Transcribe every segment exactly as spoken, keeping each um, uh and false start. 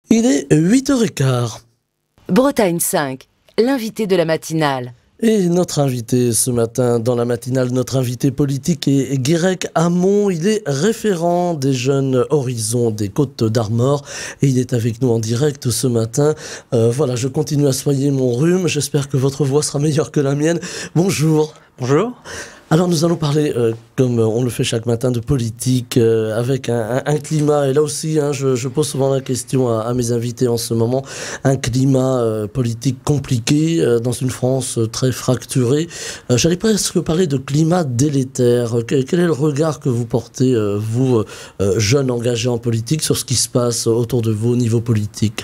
Il est huit heures quinze. Bretagne cinq, l'invité de la matinale. Et notre invité ce matin dans la matinale, notre invité politique est Guirec Hamon. Il est référent des Jeunes Horizons des Côtes d'Armor et il est avec nous en direct ce matin. Euh, voilà, je continue à soigner mon rhume. J'espère que votre voix sera meilleure que la mienne. Bonjour. Bonjour. Alors nous allons parler, euh, comme on le fait chaque matin, de politique, euh, avec un, un, un climat, et là aussi hein, je, je pose souvent la question à, à mes invités en ce moment, un climat euh, politique compliqué euh, dans une France euh, très fracturée. Euh, J'allais presque parler de climat délétère. Quel, quel est le regard que vous portez, euh, vous, euh, jeunes engagés en politique, sur ce qui se passe autour de vous au niveau politique?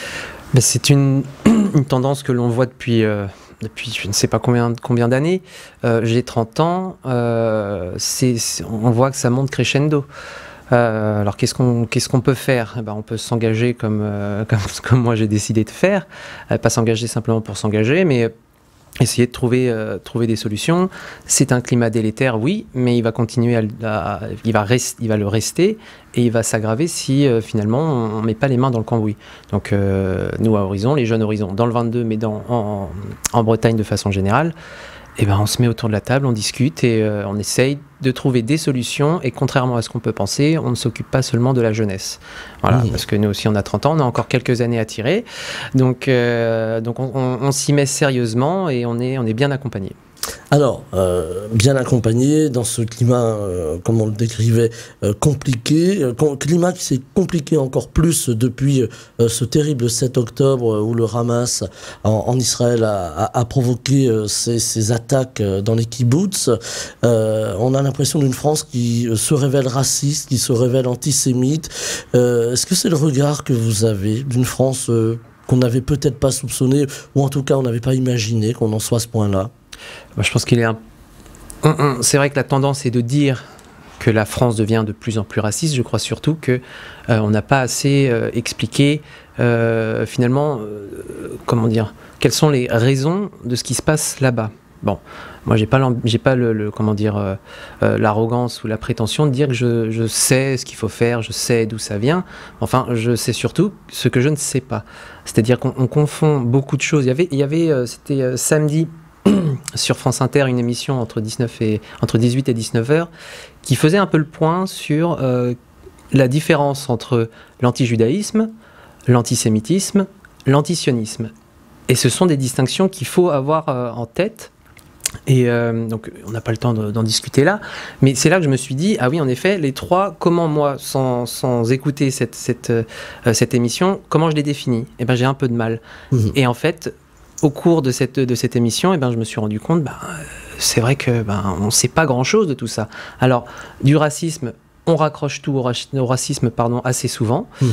C'est une, une tendance que l'on voit depuis... Euh depuis je ne sais pas combien, combien d'années, euh, j'ai trente ans, euh, c'est, c'est, on voit que ça monte crescendo. Euh, alors qu'est-ce qu'on qu'est-ce qu'on peut faire? Eh ben, on peut s'engager comme, euh, comme, comme moi j'ai décidé de faire, euh, pas s'engager simplement pour s'engager, mais essayer de trouver, euh, trouver des solutions. C'est un climat délétère, oui, mais il va continuer à, à il, va rest, il va le rester et il va s'aggraver si euh, finalement on ne met pas les mains dans le cambouis. Donc euh, nous à Horizon, les Jeunes Horizons, dans le vingt-deux, mais dans, en, en Bretagne de façon générale, eh ben, on se met autour de la table, on discute et euh, on essaye de trouver des solutions. Et contrairement à ce qu'on peut penser, on ne s'occupe pas seulement de la jeunesse. Voilà, mmh. Parce que nous aussi, on a trente ans, on a encore quelques années à tirer. Donc, euh, donc on, on, on s'y met sérieusement et on est, on est bien accompagné. Alors, euh, bien accompagné dans ce climat, euh, comme on le décrivait, euh, compliqué, euh, climat qui s'est compliqué encore plus depuis euh, ce terrible sept octobre où le Hamas en, en Israël a, a, a provoqué euh, ces, ces attaques dans les kibboutz. Euh, on a l'impression d'une France qui se révèle raciste, qui se révèle antisémite. Euh, Est-ce que c'est le regard que vous avez d'une France euh, qu'on n'avait peut-être pas soupçonné, ou en tout cas on n'avait pas imaginé qu'on en soit à ce point-là? Je pense qu'il est un... C'est vrai que la tendance est de dire que la France devient de plus en plus raciste. Je crois surtout qu'on euh, n'a pas assez euh, expliqué euh, finalement, euh, comment dire, quelles sont les raisons de ce qui se passe là-bas. Bon, moi j'ai pas, j'ai pas le, le, comment dire, euh, euh, l'arrogance ou la prétention de dire que je, je sais ce qu'il faut faire, je sais d'où ça vient. Enfin, je sais surtout ce que je ne sais pas. C'est-à-dire qu'on confond beaucoup de choses. Il y avait, il y avait euh, c'était euh, samedi sur France Inter, une émission entre, dix-neuf et, entre dix-huit et dix-neuf heures qui faisait un peu le point sur euh, la différence entre l'antijudaïsme, l'antisémitisme, l'antisionisme. Et ce sont des distinctions qu'il faut avoir euh, en tête. Et euh, donc, on n'a pas le temps d'en discuter là, mais c'est là que je me suis dit, ah oui, en effet, les trois, comment moi, sans, sans écouter cette, cette, euh, cette émission, comment je les définis? Eh ben, j'ai un peu de mal. Mmh. Et en fait, au cours de cette, de cette émission, eh ben, je me suis rendu compte, ben, c'est vrai que ben, on ne sait pas grand-chose de tout ça. Alors, du racisme, on raccroche tout au, ra au racisme pardon, assez souvent. Mmh.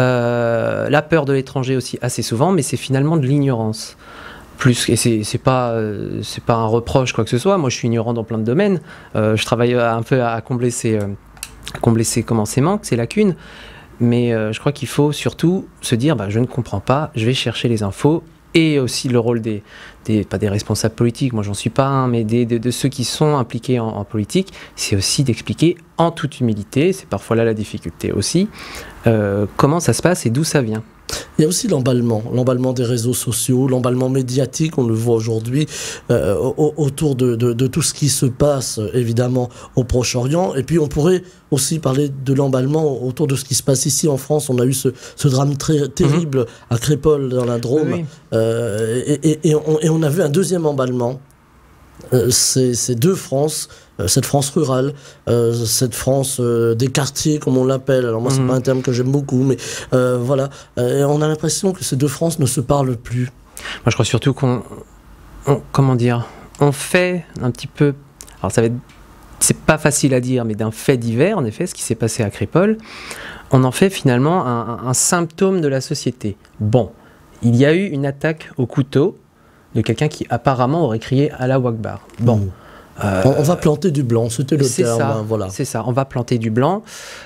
Euh, la peur de l'étranger aussi assez souvent, mais c'est finalement de l'ignorance. Plus, et c'est, c'est pas, euh, c'est pas un reproche, quoi que ce soit. Moi, je suis ignorant dans plein de domaines. Euh, je travaille un peu à combler ces, euh, à combler ces, comment, ces manques, ces lacunes. Mais euh, je crois qu'il faut surtout se dire, bah, je ne comprends pas, je vais chercher les infos. Et aussi le rôle des, des, pas des responsables politiques, moi j'en suis pas un, mais des, de, de ceux qui sont impliqués en, en politique, c'est aussi d'expliquer en toute humilité, c'est parfois là la difficulté aussi, euh, comment ça se passe et d'où ça vient. Il y a aussi l'emballement, l'emballement des réseaux sociaux, l'emballement médiatique, on le voit aujourd'hui, euh, autour de, de, de tout ce qui se passe, évidemment, au Proche-Orient. Et puis on pourrait aussi parler de l'emballement autour de ce qui se passe ici en France. On a eu ce, ce drame très terrible mmh. à Crépol, dans la Drôme. Oui. Euh, et, et, et, on, et on a vu un deuxième emballement. Euh, c'est, c'est deux France, euh, cette France rurale, euh, cette France euh, des quartiers comme on l'appelle. Alors moi c'est mmh. pas un terme que j'aime beaucoup, mais euh, voilà. Euh, et on a l'impression que ces deux France ne se parlent plus. Moi je crois surtout qu'on, on, comment dire, on fait un petit peu. Alors ça va être, c'est pas facile à dire, mais d'un fait divers en effet, ce qui s'est passé à Crépol, on en fait finalement un, un, un symptôme de la société. Bon, il y a eu une attaque au couteau de quelqu'un qui apparemment aurait crié Allahu Akbar. Bon. Mmh. Euh, on va planter du blanc, c'était le terme. Ça, hein, voilà. C'est ça, on va planter du blanc.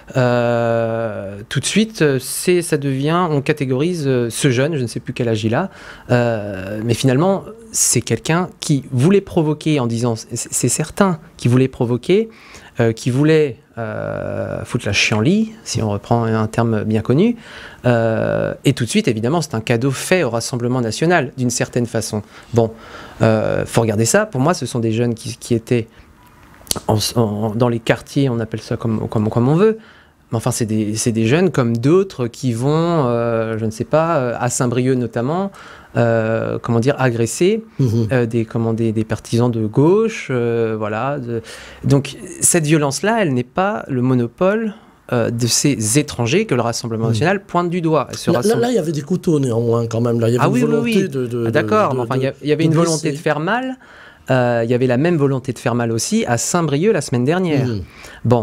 Euh, tout de suite, c'est, ça devient, on catégorise ce jeune, je ne sais plus quel âge il a, euh, mais finalement, c'est quelqu'un qui voulait provoquer en disant, c'est certain, qui voulait provoquer, euh, qui voulait euh, foutre la chienlit, si on reprend un terme bien connu. Euh, et tout de suite, évidemment, c'est un cadeau fait au Rassemblement national, d'une certaine façon. Bon, euh, faut regarder ça. Pour moi, ce sont des jeunes qui, qui étaient en, en, dans les quartiers, on appelle ça comme, comme, comme on veut. Mais enfin, c'est des, c'est des jeunes comme d'autres qui vont, euh, je ne sais pas, à Saint-Brieuc notamment, euh, comment dire, agresser mmh. euh, des, comment, des, des partisans de gauche. Euh, voilà. De... Donc, cette violence-là, elle n'est pas le monopole euh, de ces étrangers que le Rassemblement mmh. national pointe du doigt. Là, rassemble... là, il y avait des couteaux néanmoins quand même. Là, il y avait ah une oui, volonté oui, oui. de, de, ah, d'accord, de, mais enfin, de, il y avait une volonté de faire mal. Euh, il y avait la même volonté de faire mal aussi à Saint-Brieuc la semaine dernière. Mmh. Bon.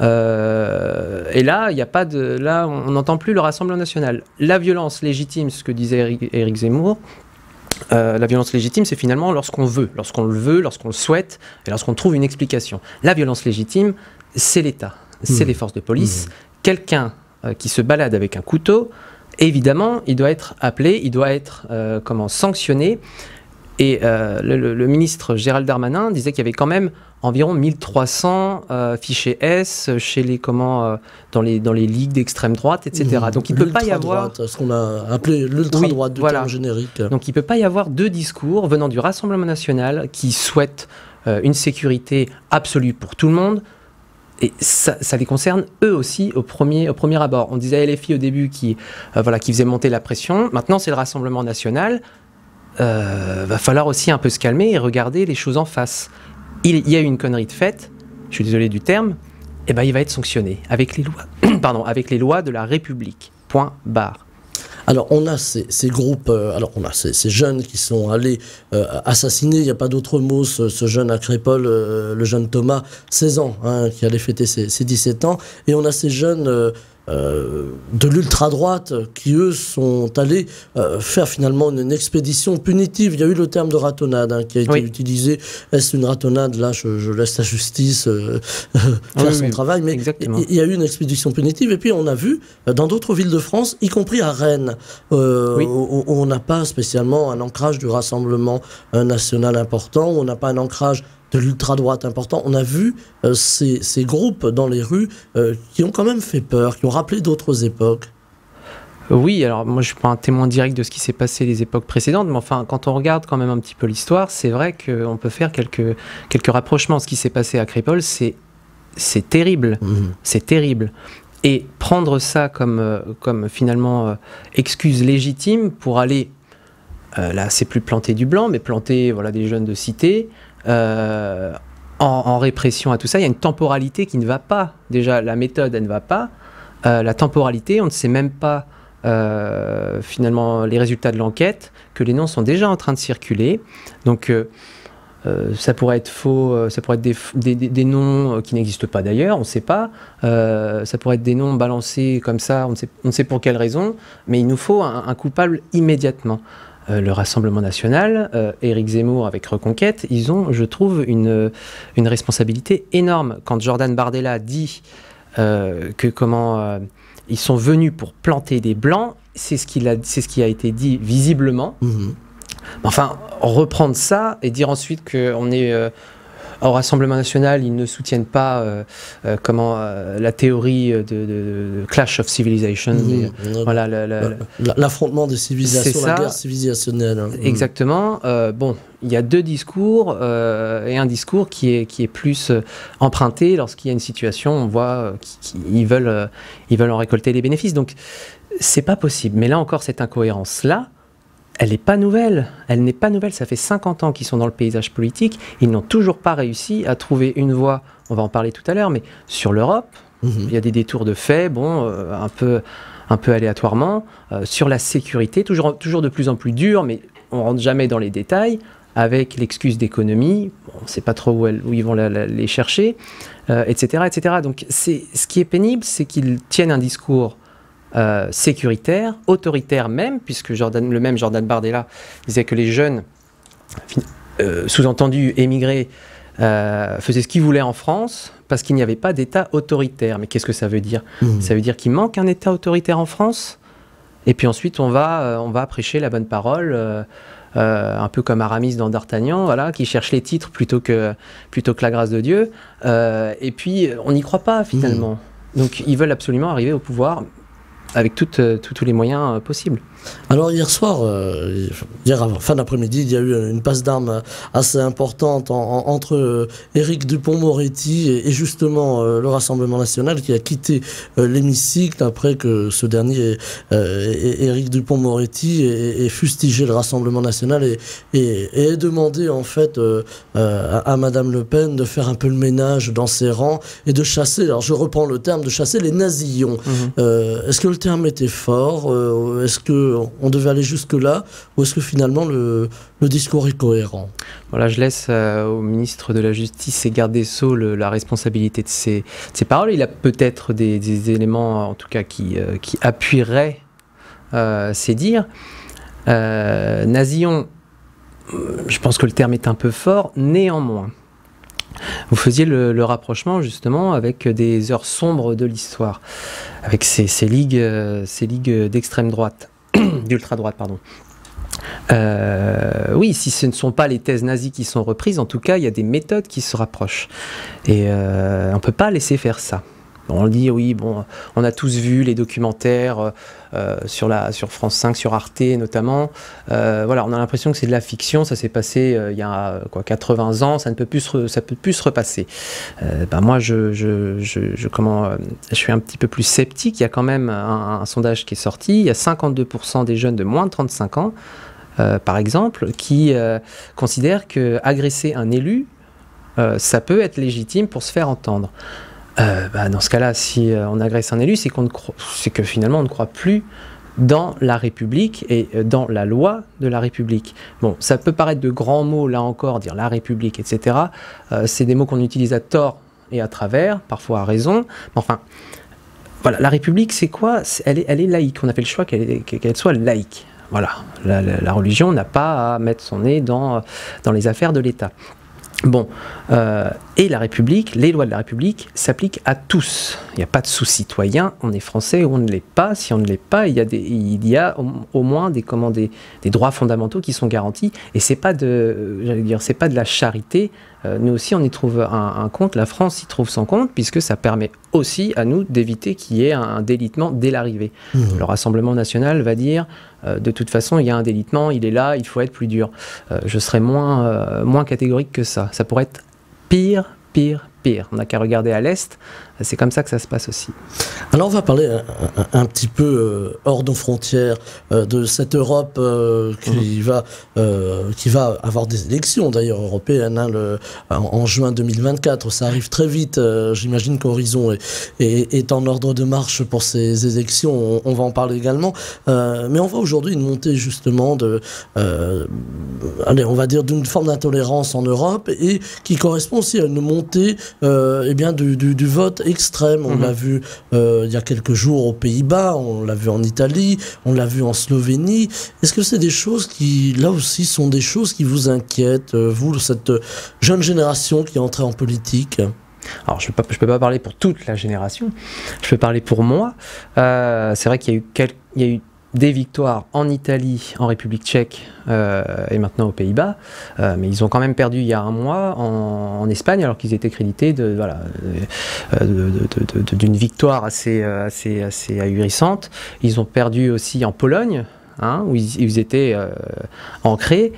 Euh, et là, il n'y a pas de, là, on n'entend plus le Rassemblement national. La violence légitime, ce que disait Éric Zemmour, euh, la violence légitime, c'est finalement lorsqu'on veut, lorsqu'on le veut, lorsqu'on le souhaite, et lorsqu'on trouve une explication. La violence légitime, c'est l'État, c'est mmh. les forces de police. Mmh. Quelqu'un euh, qui se balade avec un couteau, évidemment, il doit être appelé, il doit être euh, comment sanctionné. Et euh, le, le, le ministre Gérald Darmanin disait qu'il y avait quand même environ mille trois cents euh, fichiers S chez les, comment, euh, dans, les, dans les ligues d'extrême droite, et cetera. Donc il ne peut pas y avoir... ce qu'on a appelé l'ultra-droite oui, du voilà. terme générique. Donc il ne peut pas y avoir deux discours venant du Rassemblement national qui souhaitent euh, une sécurité absolue pour tout le monde. Et ça, ça les concerne eux aussi au premier, au premier abord. On disait L F I au début qui, euh, voilà, qui faisait monter la pression. Maintenant c'est le Rassemblement national. Euh, va falloir aussi un peu se calmer et regarder les choses en face. Il, il y a eu une connerie de faite, je suis désolé du terme, et ben il va être sanctionné avec les lois, pardon, avec les lois de la République. Point barre. Alors on a ces, ces groupes, euh, alors on a ces, ces jeunes qui sont allés euh, assassiner, il n'y a pas d'autre mot, ce, ce jeune à Crépol, euh, le jeune Thomas, seize ans, hein, qui allait fêter ses, ses dix-sept ans, et on a ces jeunes euh, euh, de l'ultra-droite qui eux sont allés euh, faire finalement une, une expédition punitive. Il y a eu le terme de ratonnade hein, qui a été oui. utilisé. Est-ce une ratonnade? Là je, je laisse la justice euh, faire oui, son oui, travail, mais il, il y a eu une expédition punitive, et puis on a vu dans d'autres villes de France, y compris à Rennes, euh, oui. où, où on n'a pas spécialement un ancrage du Rassemblement national important, où on n'a pas un ancrage de l'ultra-droite important. On a vu euh, ces, ces groupes dans les rues euh, qui ont quand même fait peur, qui ont rappelé d'autres époques. Oui, alors moi je ne suis pas un témoin direct de ce qui s'est passé les époques précédentes, mais enfin quand on regarde quand même un petit peu l'histoire, c'est vrai qu'on peut faire quelques, quelques rapprochements. Ce qui s'est passé à Crépol, c'est, c'est terrible, mmh. c'est terrible. Et prendre ça comme, euh, comme finalement euh, excuse légitime pour aller, euh, là c'est plus planter du blanc, mais planter voilà, des jeunes de cité, Euh, en, en répression à tout ça, il y a une temporalité qui ne va pas. Déjà, la méthode, elle ne va pas. Euh, la temporalité, on ne sait même pas euh, finalement les résultats de l'enquête, que les noms sont déjà en train de circuler. Donc, euh, euh, ça pourrait être faux, euh, ça pourrait être des, des, des, des noms qui n'existent pas d'ailleurs, on ne sait pas. Euh, ça pourrait être des noms balancés comme ça, on ne sait, on ne sait pour quelle raison, mais il nous faut un, un coupable immédiatement. Euh, le Rassemblement national, euh, Éric Zemmour avec Reconquête, ils ont, je trouve, une, une responsabilité énorme. Quand Jordan Bardella dit euh, que comment euh, ils sont venus pour planter des blancs, c'est ce, qu'il a, c'est ce qui a été dit visiblement. Mmh. Enfin, reprendre ça et dire ensuite qu'on est... Euh, au Rassemblement national, ils ne soutiennent pas euh, euh, comment, euh, la théorie de, de, de Clash of Civilization. Mmh, et, mmh, voilà, la, la, la, l'affrontement des civilisations, la guerre civilisationnelle. Hein. Exactement. Euh, bon, il y a deux discours euh, et un discours qui est, qui est plus euh, emprunté lorsqu'il y a une situation, on voit euh, qu'ils veulent, euh, ils veulent en récolter les bénéfices. Donc, c'est pas possible. Mais là encore, cette incohérence-là, elle n'est pas nouvelle, elle n'est pas nouvelle, ça fait cinquante ans qu'ils sont dans le paysage politique, ils n'ont toujours pas réussi à trouver une voie, on va en parler tout à l'heure, mais sur l'Europe, mmh. il y a des détours de fait, bon, euh, un, peu, un peu aléatoirement, euh, sur la sécurité, toujours, toujours de plus en plus dur, mais on ne rentre jamais dans les détails, avec l'excuse d'économie, bon, on ne sait pas trop où, elle, où ils vont la, la, les chercher, euh, et cetera, et cetera. Donc c'est, ce qui est pénible, c'est qu'ils tiennent un discours Euh, sécuritaire, autoritaire même, puisque Jordan, le même Jordan Bardella disait que les jeunes, euh, sous-entendu émigrés, euh, faisaient ce qu'ils voulaient en France parce qu'il n'y avait pas d'État autoritaire. Mais qu'est-ce que ça veut dire ? Mmh. Ça veut dire qu'il manque un État autoritaire en France ? Et puis ensuite, on va, euh, on va prêcher la bonne parole euh, euh, un peu comme Aramis dans D'Artagnan, voilà, qui cherche les titres plutôt que, plutôt que la grâce de Dieu. Euh, et puis, on n'y croit pas finalement. Mmh. Donc, ils veulent absolument arriver au pouvoir avec toutes, euh, tous, tous les moyens euh, possibles. Alors hier soir, euh, hier fin d'après-midi, il y a eu une passe d'armes assez importante en, en, entre euh, Éric Dupond-Moretti et, et justement euh, le Rassemblement National qui a quitté euh, l'hémicycle après que ce dernier, euh, Éric Dupond-Moretti, ait, ait fustigé le Rassemblement National et, et, et ait demandé en fait euh, euh, à, à Madame Le Pen de faire un peu le ménage dans ses rangs et de chasser, alors je reprends le terme, de chasser les nazillons. Mmh. Euh, est-ce que le terme était fort? euh, Est-ce que on devait aller jusque-là, ou est-ce que finalement le, le discours est cohérent? Voilà, je laisse euh, au ministre de la Justice et garde des Sceaux le, la responsabilité de ses, de ses paroles. Il a peut-être des, des éléments, en tout cas, qui, euh, qui appuieraient euh, ses dires. Euh, Nazillon, je pense que le terme est un peu fort, néanmoins. Vous faisiez le, le rapprochement justement avec des heures sombres de l'histoire, avec ces, ces ligues, euh, ces ligues d'extrême droite. d'ultra-droite, pardon. Euh, oui, si ce ne sont pas les thèses nazies qui sont reprises, en tout cas, il y a des méthodes qui se rapprochent. Et euh, on ne peut pas laisser faire ça. On le dit, oui, bon, on a tous vu les documentaires euh, sur, la, sur France cinq, sur Arte notamment. Euh, voilà, on a l'impression que c'est de la fiction, ça s'est passé euh, il y a quoi, quatre-vingts ans, ça ne peut plus se, ça peut plus se repasser. Euh, ben moi, je, je, je, je, comment, euh, je suis un petit peu plus sceptique. Il y a quand même un, un sondage qui est sorti. Il y a cinquante-deux pour cent des jeunes de moins de trente-cinq ans, euh, par exemple, qui euh, considèrent qu'agresser un élu, euh, ça peut être légitime pour se faire entendre. Euh, bah dans ce cas-là, si euh, on agresse un élu, c'est qu'on ne croit, c'est que finalement on ne croit plus dans la République et euh, dans la loi de la République. Bon, ça peut paraître de grands mots, là encore, dire la République, et cetera. Euh, c'est des mots qu'on utilise à tort et à travers, parfois à raison. Mais enfin, voilà, la République, c'est quoi? elle est, elle est laïque. On a fait le choix qu'elle, qu'elle soit laïque. Voilà, la, la, la religion n'a pas à mettre son nez dans, dans les affaires de l'État. Bon, euh, et la République, les lois de la République s'appliquent à tous. Il n'y a pas de sous-citoyen, on est français ou on ne l'est pas. Si on ne l'est pas, il y a, des, il y a au, au moins des, comment, des, des droits fondamentaux qui sont garantis. Et c'est pas de, j'allais dire, c'est pas de la charité. Euh, nous aussi, on y trouve un, un compte. La France y trouve son compte, puisque ça permet aussi à nous d'éviter qu'il y ait un, un délitement dès l'arrivée. Mmh. Le Rassemblement National va dire, euh, de toute façon, il y a un délitement, il est là, il faut être plus dur. Euh, je serais moins, euh, moins catégorique que ça. Ça pourrait être pire, pire, pire. On n'a qu'à regarder à l'Est, c'est comme ça que ça se passe aussi. Alors on va parler un, un, un petit peu euh, hors nos frontières euh, de cette Europe euh, qui, mmh. va, euh, qui va avoir des élections d'ailleurs européennes hein, le, en, en juin deux mille vingt-quatre. Ça arrive très vite, euh, j'imagine qu'Horizon est, est, est en ordre de marche pour ces élections, on, on va en parler également. Euh, mais on voit aujourd'hui une montée justement de, euh, allez, on va dire d'une forme d'intolérance en Europe et qui correspond aussi à une montée euh, eh bien, du, du, du vote extrême. On mmh. l'a vu euh, il y a quelques jours aux Pays-Bas, on l'a vu en Italie, on l'a vu en Slovénie. Est-ce que c'est des choses qui, là aussi, sont des choses qui vous inquiètent, vous, cette jeune génération qui est entrée en politique? Alors, je ne peux, peux pas parler pour toute la génération, je peux parler pour moi. Euh, c'est vrai qu'il y a eu, quel, il y a eu des victoires en Italie, en République tchèque euh, et maintenant aux Pays-Bas, euh, mais ils ont quand même perdu il y a un mois en, en Espagne alors qu'ils étaient crédités de, voilà, de, de, de, de, d'une victoire assez, assez, assez ahurissante. Ils ont perdu aussi en Pologne, hein, où ils, ils étaient euh, ancrés.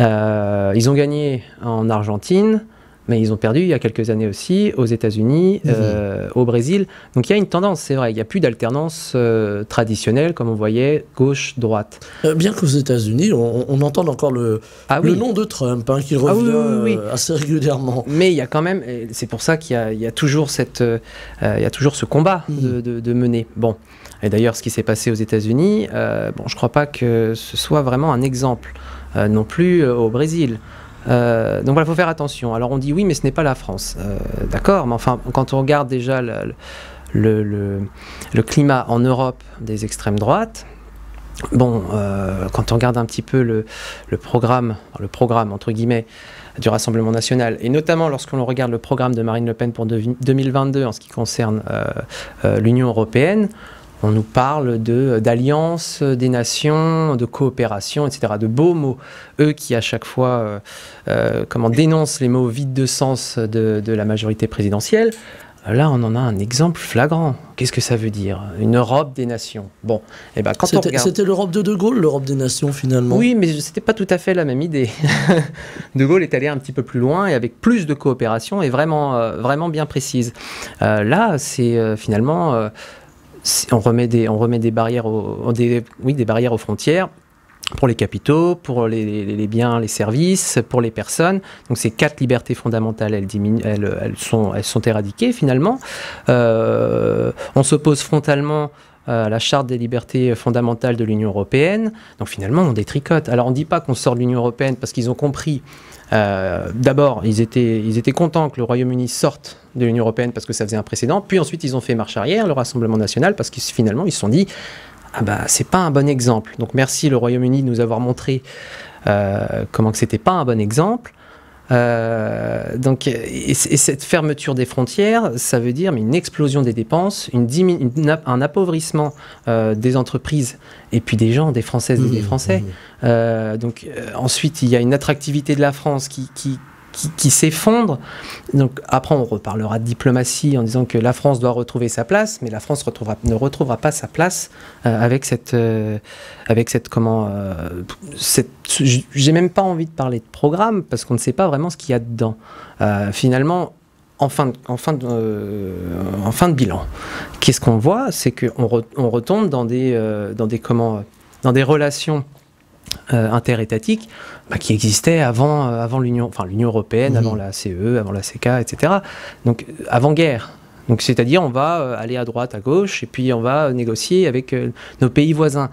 Euh, ils ont gagné en Argentine. Mais ils ont perdu il y a quelques années aussi aux États-Unis, mmh. euh, au Brésil. Donc il y a une tendance, c'est vrai, il n'y a plus d'alternance euh, traditionnelle comme on voyait gauche-droite. Euh, bien qu'aux États-Unis, on, on entend encore le, ah, oui. le nom de Trump hein, qui revient ah, oui, oui, oui. Euh, assez régulièrement. Mais il y a quand même, c'est pour ça qu'il y a, il y a toujours cette, euh, il y a toujours ce combat mmh. de, de, de mener. Bon. Et d'ailleurs, ce qui s'est passé aux États-Unis, euh, bon, je ne crois pas que ce soit vraiment un exemple euh, non plus euh, au Brésil. Euh, donc voilà, il faut faire attention. Alors on dit oui, mais ce n'est pas la France. Euh, D'accord, mais enfin, quand on regarde déjà le, le, le, le climat en Europe des extrêmes droites, bon, euh, quand on regarde un petit peu le, le programme, le programme entre guillemets, du Rassemblement National, et notamment lorsqu'on regarde le programme de Marine Le Pen pour deux mille vingt-deux en ce qui concerne euh, euh, l'Union Européenne, On nous parle de, d'alliance des nations, de coopération, et cetera. De beaux mots. Eux qui, à chaque fois, euh, euh, comment, dénoncent les mots vides de sens de, de la majorité présidentielle. Là, on en a un exemple flagrant. Qu'est-ce que ça veut dire? Une Europe des nations. Bon, et ben, quand on C'était regarde... c'était l'Europe de De Gaulle, l'Europe des nations, finalement. Oui, mais c'était pas tout à fait la même idée. De Gaulle est allé un petit peu plus loin et avec plus de coopération et vraiment, euh, vraiment bien précise. Euh, là, c'est euh, finalement... Euh, c'est- on, remet des, on remet des barrières aux, des, oui, des barrières aux frontières. Pour les capitaux, pour les, les- les biens, les services, pour les personnes. Donc ces quatre libertés fondamentales, elles, diminuent, elles, elles, sont, elles sont éradiquées finalement. Euh, on s'oppose frontalement euh, à la charte des libertés fondamentales de l'Union européenne. Donc finalement, on détricote. Alors on ne dit pas qu'on sort de l'Union européenne parce qu'ils ont compris. Euh, D'abord, ils étaient, ils étaient contents que le Royaume-Uni sorte de l'Union européenne parce que ça faisait un précédent. Puis ensuite, ils ont fait marche arrière, le Rassemblement national, parce que finalement, ils se sont dit... Ah bah, c'est pas un bon exemple. Donc merci le Royaume-Uni de nous avoir montré euh, comment que c'était pas un bon exemple. Euh, donc, et, et cette fermeture des frontières, ça veut dire mais une explosion des dépenses, une dimi- une, un appauvrissement euh, des entreprises et puis des gens, des Françaises et des Français. Mmh. Euh, donc euh, ensuite, il y a une attractivité de la France qui, qui qui, qui s'effondre. Donc après, on reparlera de diplomatie en disant que la France doit retrouver sa place, mais la France retrouvera, ne retrouvera pas sa place euh, avec cette, euh, avec cette comment, euh, cette, j'ai même pas envie de parler de programme parce qu'on ne sait pas vraiment ce qu'il y a dedans. Euh, finalement. En fin, de, en, fin de, euh, en fin de bilan, qu'est-ce qu'on voit? C'est qu'on re, on retombe dans des, euh, dans des, comment, dans des relations euh, interétatiques bah, qui existaient avant, euh, avant l'Union, enfin, l'Union européenne, mmh. avant la C E, avant la C K, et cetera. Donc, avant-guerre. Donc, c'est-à-dire, on va euh, aller à droite, à gauche, et puis on va négocier avec euh, nos pays voisins.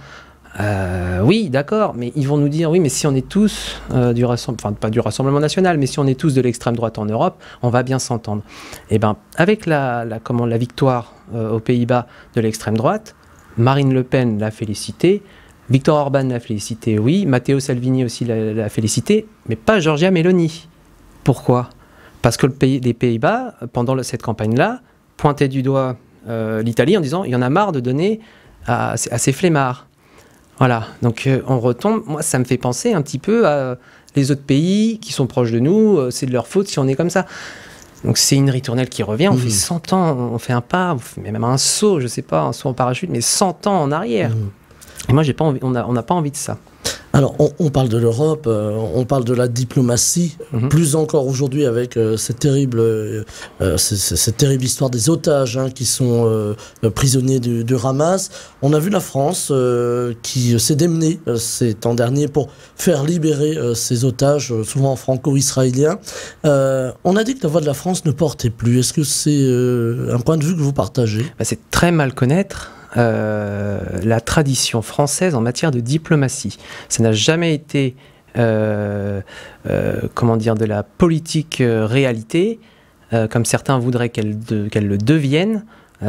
Euh, oui, d'accord, mais ils vont nous dire, oui, mais si on est tous euh, du Rassemblement, enfin pas du Rassemblement national, mais si on est tous de l'extrême droite en Europe, on va bien s'entendre. Et bien, avec la, la, comment, la victoire euh, aux Pays-Bas de l'extrême droite, Marine Le Pen l'a félicité, Viktor Orban l'a félicité, oui, Matteo Salvini aussi l'a, l'a félicité, mais pas Giorgia Meloni. Pourquoi? Parce que le pays, les Pays-Bas, pendant le, cette campagne-là, pointaient du doigt euh, l'Italie en disant, il y en a marre de donner à, à ces flemmards. Voilà, donc euh, on retombe, moi ça me fait penser un petit peu à les autres pays qui sont proches de nous, euh, c'est de leur faute si on est comme ça. Donc c'est une ritournelle qui revient, on mmh. fait cent ans, on fait un pas, on fait même un saut, je sais pas, un saut en parachute, mais cent ans en arrière. Mmh. Et moi j'ai pas envie, on n'a on a pas envie de ça. Alors, on, on parle de l'Europe, euh, on parle de la diplomatie, mmh. plus encore aujourd'hui avec euh, cette, terrible, euh, cette, cette terrible histoire des otages hein, qui sont euh, prisonniers du, du Hamas. On a vu la France euh, qui s'est démenée euh, ces temps derniers pour faire libérer euh, ces otages, euh, souvent franco-israéliens. Euh, on a dit que la voix de la France ne portait plus. Est-ce que c'est euh, un point de vue que vous partagez? Bah, c'est très mal connaître. Euh, la tradition française en matière de diplomatie. Ça n'a jamais été, euh, euh, comment dire, de la politique euh, réalité, euh, comme certains voudraient qu'elle, de, qu'elle le devienne.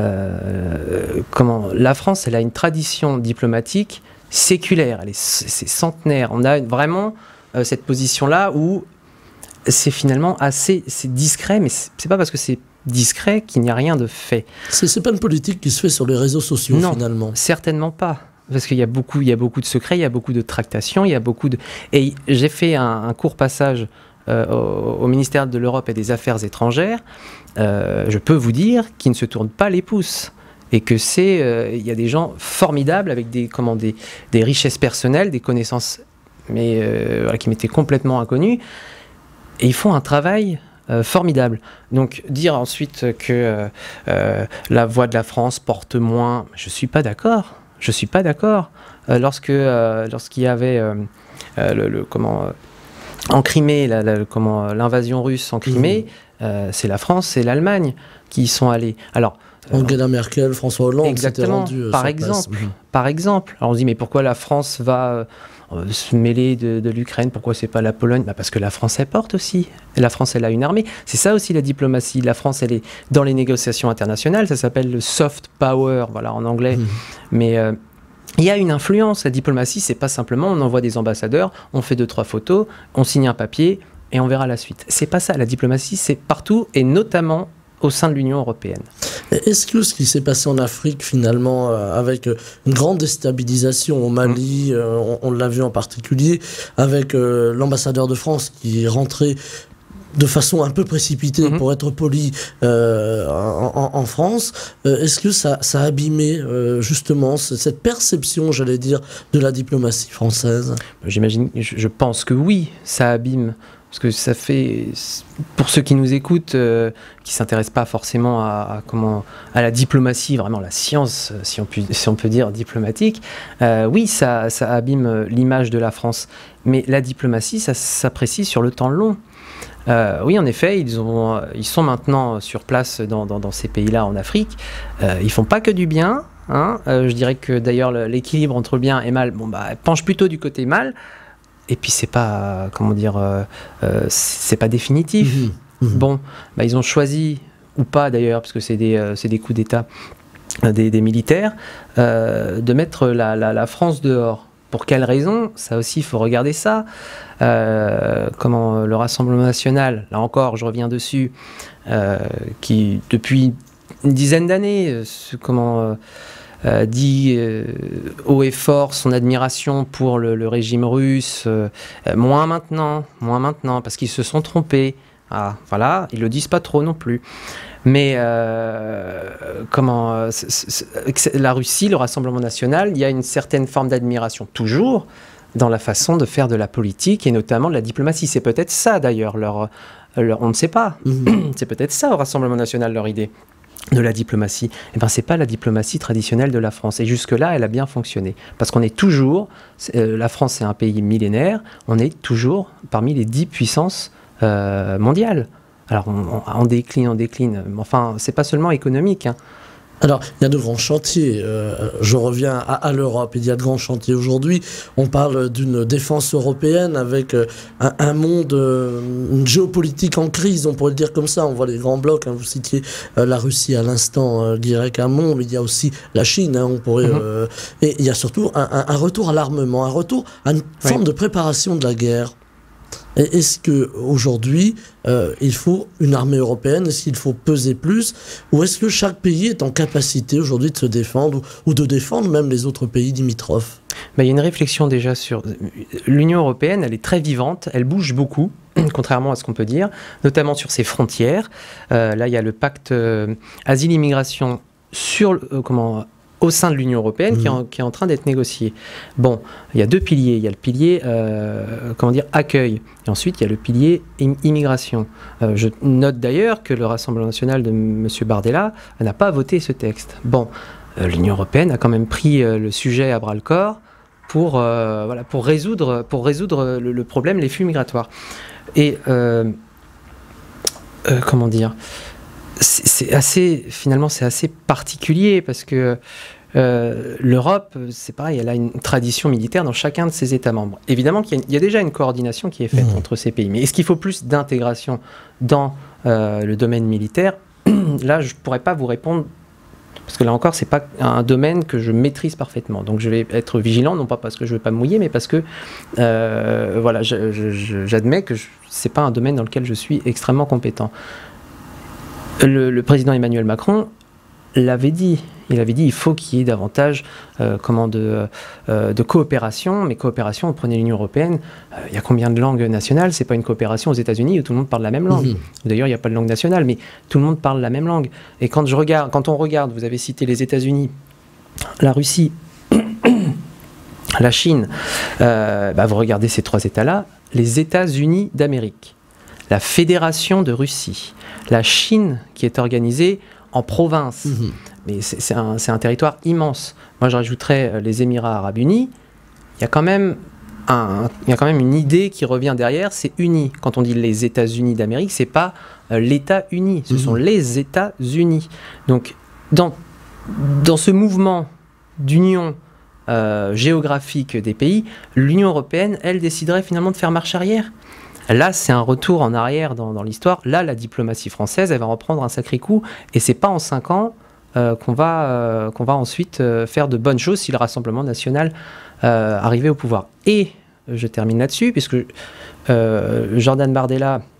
Euh, comment, la France, elle a une tradition diplomatique séculaire, elle est, c'est centenaire. On a vraiment euh, cette position-là où c'est finalement assez c'est discret, mais c'est, c'est pas parce que c'est discret qu'il n'y a rien de fait. C'est, c'est pas une politique qui se fait sur les réseaux sociaux non, finalement. Certainement pas. Parce qu'il y a beaucoup, il y a beaucoup de secrets, il y a beaucoup de tractations, il y a beaucoup de... Et j'ai fait un, un court passage euh, au, au ministère de l'Europe et des Affaires étrangères. Euh, je peux vous dire qu'ils ne se tournent pas les pouces. Et que c'est... Euh, il y a des gens formidables avec des, comment, des, des richesses personnelles, des connaissances mais, euh, voilà, qui m'étaient complètement inconnues. Et ils font un travail... Euh, formidable. Donc dire ensuite que euh, euh, la voix de la France porte moins, je suis pas d'accord. Je suis pas d'accord. Euh, lorsque euh, lorsqu'il y avait euh, euh, le, le comment euh, en Crimée, la, la, comment l'invasion russe en Crimée, mmh. euh, c'est la France, c'est l'Allemagne qui y sont allés. Alors euh, Angela Merkel, François Hollande, exactement. Rendu, euh, par exemple, mmh. par exemple. Alors on se dit mais pourquoi la France va euh, se mêler de, de l'Ukraine, pourquoi c'est pas la Pologne? Bah parce que la France elle porte aussi. Et la France elle a une armée. C'est ça aussi la diplomatie. La France elle est dans les négociations internationales. Ça s'appelle le soft power, voilà en anglais. Mmh. Mais euh, il y a une influence. La diplomatie c'est pas simplement on envoie des ambassadeurs, on fait deux trois photos, on signe un papier et on verra la suite. C'est pas ça. La diplomatie c'est partout et notamment au sein de l'Union européenne. Est-ce que ce qui s'est passé en Afrique, finalement, euh, avec une grande déstabilisation au Mali, euh, on, on l'a vu en particulier, avec euh, l'ambassadeur de France qui est rentré de façon un peu précipitée, mmh. pour être poli, euh, en, en, en France, euh, est-ce que ça, ça a abîmé euh, justement cette perception, j'allais dire, de la diplomatie française? J'imagine, je, je pense que oui, ça abîme. Parce que ça fait, pour ceux qui nous écoutent, euh, qui ne s'intéressent pas forcément à, à, comment, à la diplomatie, vraiment la science, si on peut, si on peut dire, diplomatique, euh, oui, ça, ça abîme l'image de la France. Mais la diplomatie, ça s'apprécie sur le temps long. Euh, oui, en effet, ils, ont, ils sont maintenant sur place dans, dans, dans ces pays-là en Afrique. Euh, ils ne font pas que du bien. Hein. Euh, je dirais que d'ailleurs l'équilibre entre le bien et mal, bon, bah, penche plutôt du côté mal. Et puis c'est pas, comment dire, euh, euh, c'est pas définitif. Mmh, mmh. Bon, bah, ils ont choisi, ou pas d'ailleurs, parce que c'est des, euh, c'est des coups d'État euh, des, des militaires, euh, de mettre la, la, la France dehors. Pour quelle raison? Ça aussi, il faut regarder ça. Euh, comment le Rassemblement national, là encore, je reviens dessus, euh, qui depuis une dizaine d'années, euh, comment euh, euh, dit euh, haut et fort son admiration pour le, le régime russe, euh, moins maintenant, moins maintenant, parce qu'ils se sont trompés. Ah, voilà, ils le disent pas trop non plus. Mais euh, comment c est, c est, la Russie, le Rassemblement national, il y a une certaine forme d'admiration toujours dans la façon de faire de la politique et notamment de la diplomatie. C'est peut-être ça d'ailleurs leur, leur, on ne sait pas. Mmh. C'est peut-être ça au Rassemblement national leur idée de la diplomatie. Eh ben c'est pas la diplomatie traditionnelle de la France. Et jusque là, elle a bien fonctionné parce qu'on est toujours, euh, la France c'est un pays millénaire, on est toujours parmi les dix puissances euh, mondiales. Alors, on, on, on décline, on décline. Enfin, c'est pas seulement économique. Hein. Alors, il y a de grands chantiers. Euh, je reviens à, à l'Europe. Il y a de grands chantiers aujourd'hui. On parle d'une défense européenne avec euh, un, un monde, euh, une géopolitique en crise, on pourrait le dire comme ça. On voit les grands blocs. Hein. Vous citiez euh, la Russie à l'instant, euh, Guirec Camon, mais il y a aussi la Chine. Hein, on pourrait. Mm-hmm. euh, et il y a surtout un, un, un retour à l'armement, un retour à une oui. forme de préparation de la guerre. Est-ce qu'aujourd'hui, euh, il faut une armée européenne? Est-ce qu'il faut peser plus? Ou est-ce que chaque pays est en capacité aujourd'hui de se défendre ou, ou de défendre même les autres pays limitrophes? Ben, il y a une réflexion déjà sur... L'Union européenne, elle est très vivante, elle bouge beaucoup, contrairement à ce qu'on peut dire, notamment sur ses frontières. Euh, là, il y a le pacte euh, asile-immigration sur... Euh, comment au sein de l'Union européenne, mmh. qui, est en, qui est en train d'être négocié. Bon, il y a deux piliers. Il y a le pilier, euh, comment dire, accueil. Et ensuite, il y a le pilier immigration. Euh, je note d'ailleurs que le Rassemblement national de M. Bardella n'a pas voté ce texte. Bon, euh, l'Union européenne a quand même pris euh, le sujet à bras-le-corps pour, euh, voilà, pour résoudre, pour résoudre le, le problème, les flux migratoires. Et, euh, euh, comment dire c'est assez, finalement, c'est assez particulier parce que euh, l'Europe, c'est pareil, elle a une tradition militaire dans chacun de ses États membres. Évidemment qu'il y, y a déjà une coordination qui est faite mmh. entre ces pays. Mais est-ce qu'il faut plus d'intégration dans euh, le domaine militaire? Là, je ne pourrais pas vous répondre parce que là encore, ce n'est pas un domaine que je maîtrise parfaitement. Donc, je vais être vigilant, non pas parce que je ne veux pas me mouiller, mais parce que euh, voilà, j'admets que ce n'est pas un domaine dans lequel je suis extrêmement compétent. Le, le président Emmanuel Macron l'avait dit. Il avait dit qu'il faut qu'il y ait davantage euh, comment de, euh, de coopération. Mais coopération, vous prenez l'Union européenne, il euh, y a combien de langues nationales? C'est pas une coopération aux États-Unis où tout le monde parle la même langue. Mmh. D'ailleurs, il n'y a pas de langue nationale, mais tout le monde parle la même langue. Et quand, je regarde, quand on regarde, vous avez cité les États-Unis, la Russie, la Chine, euh, bah vous regardez ces trois États-là, les États-Unis d'Amérique, la Fédération de Russie, la Chine qui est organisée en province. Mmh. Mais c'est un, un territoire immense. Moi, je rajouterais les Émirats arabes unis. Il y a quand même, un, il y a quand même une idée qui revient derrière, c'est uni. Quand on dit les États-Unis d'Amérique, ce n'est pas euh, l'État uni, ce mmh. sont les États-Unis. Donc, dans, dans ce mouvement d'union euh, géographique des pays, l'Union européenne, elle, déciderait finalement de faire marche arrière. Là, c'est un retour en arrière dans, dans l'histoire. Là, la diplomatie française, elle va en prendre un sacré coup. Et c'est pas en cinq ans euh, qu'on va, euh, qu'on va ensuite euh, faire de bonnes choses si le Rassemblement national euh, arrivait au pouvoir. Et je termine là-dessus, puisque euh, Jordan Bardella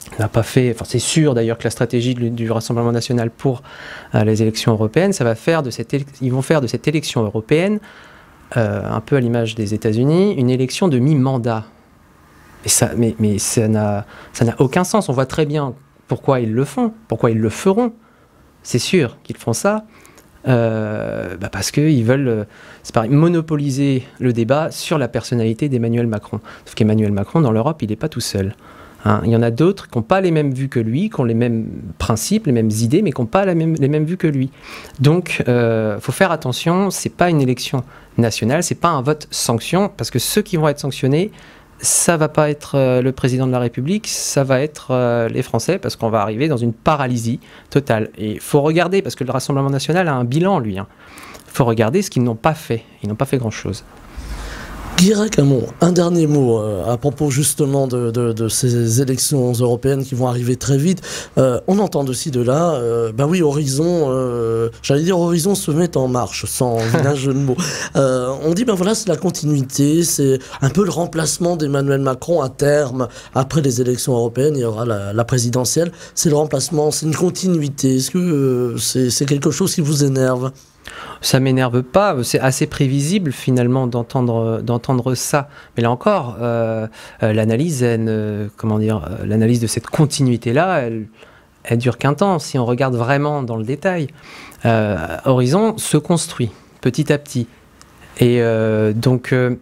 n'a pas fait, enfin c'est sûr d'ailleurs que la stratégie du, du Rassemblement national pour euh, les élections européennes, ça va faire de cette ils vont faire de cette élection européenne, euh, un peu à l'image des États-Unis, une élection de mi-mandat. Et ça, mais, mais ça n'a ça n'a aucun sens. On voit très bien pourquoi ils le font, pourquoi ils le feront. C'est sûr qu'ils font ça. Euh, bah parce qu'ils veulent euh, c'est pareil, monopoliser le débat sur la personnalité d'Emmanuel Macron. Sauf qu'Emmanuel Macron, dans l'Europe, il n'est pas tout seul. Hein. Il y en a d'autres qui n'ont pas les mêmes vues que lui, qui ont les mêmes principes, les mêmes idées, mais qui n'ont pas la même, les mêmes vues que lui. Donc, il euh, faut faire attention, ce n'est pas une élection nationale, ce n'est pas un vote sanction, parce que ceux qui vont être sanctionnés, ça ne va pas être euh, le président de la République, ça va être euh, les Français, parce qu'on va arriver dans une paralysie totale. Et il faut regarder, parce que le Rassemblement national a un bilan, lui. Il hein. faut regarder ce qu'ils n'ont pas fait. Ils n'ont pas fait grand-chose. Guirec Hamon, un dernier mot euh, à propos justement de, de, de ces élections européennes qui vont arriver très vite. Euh, on entend de ci, de là, euh, ben oui, Horizon, euh, j'allais dire Horizon se met en marche, sans vilain jeu de mots. Euh, on dit, ben voilà, c'est la continuité, c'est un peu le remplacement d'Emmanuel Macron à terme. Après les élections européennes, il y aura la, la présidentielle. C'est le remplacement, c'est une continuité. Est-ce que euh, c'est, c'est quelque chose qui vous énerve ? Ça m'énerve pas, c'est assez prévisible finalement d'entendre d'entendre ça. Mais là encore, euh, euh, l'analyse, elle, euh, comment dire, euh, l'analyse de cette continuité-là, elle, elle dure qu'un temps. Si on regarde vraiment dans le détail, euh, Horizon se construit petit à petit. Et euh, donc euh,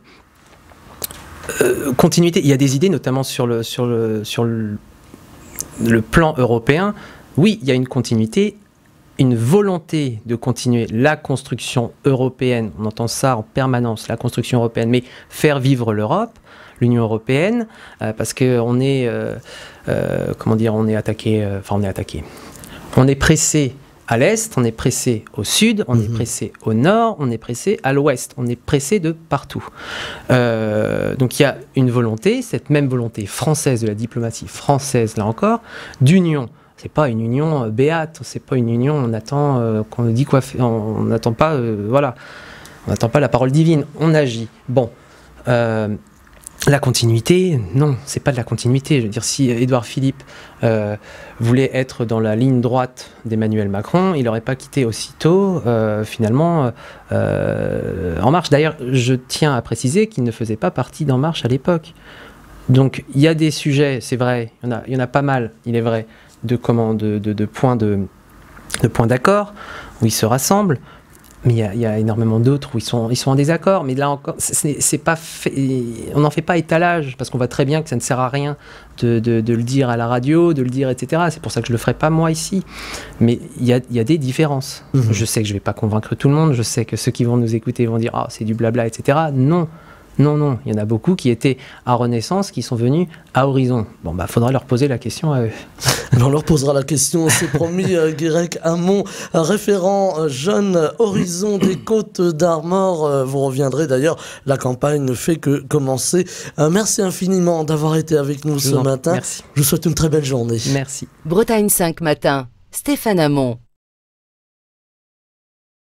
euh, continuité. Il y a des idées, notamment sur le sur le sur le, le plan européen. Oui, il y a une continuité. Une volonté de continuer la construction européenne, on entend ça en permanence, la construction européenne, mais faire vivre l'Europe, l'Union européenne, euh, parce qu'on est, euh, euh, comment dire, on est attaqué, euh, enfin on est attaqué, on est pressé à l'est, on est pressé au sud, on mmh. est pressé au nord, on est pressé à l'ouest, on est pressé de partout. Euh, donc il y a une volonté, cette même volonté française, de la diplomatie française là encore, d'union. C'est pas une union béate, c'est pas une union, on attend euh, qu'on nous dit quoi faire, on n'attend pas, euh, voilà, on n'attend pas la parole divine, on agit. Bon, euh, la continuité, non, c'est pas de la continuité. Je veux dire, si Édouard Philippe euh, voulait être dans la ligne droite d'Emmanuel Macron, il n'aurait pas quitté aussitôt, euh, finalement, euh, En Marche. D'ailleurs, je tiens à préciser qu'il ne faisait pas partie d'En Marche à l'époque. Donc, il y a des sujets, c'est vrai, il y en a, il y en a pas mal, il est vrai, de, comment, de, de, de points de, de points d'accord, où ils se rassemblent, mais il y a, il y a énormément d'autres où ils sont, ils sont en désaccord, mais là encore, c'est, c'est pas fait, on n'en fait pas étalage, parce qu'on voit très bien que ça ne sert à rien de, de, de le dire à la radio, de le dire, et cetera. C'est pour ça que je ne le ferai pas moi ici. Mais il y a, il y a des différences. Mmh. Je sais que je ne vais pas convaincre tout le monde, je sais que ceux qui vont nous écouter vont dire « Ah, c'est du blabla, et cetera » Non. Non, non, il y en a beaucoup qui étaient à Renaissance, qui sont venus à Horizon. Bon, bah, faudra leur poser la question à eux. On leur posera la question, c'est promis. euh, Guirec Hamon, référent euh, jeune Horizon des Côtes d'Armor. Euh, vous reviendrez d'ailleurs, la campagne ne fait que commencer. Euh, merci infiniment d'avoir été avec nous ce matin. Merci. Je vous souhaite une très belle journée. Merci. Bretagne cinq matin, Stéphane Hamon.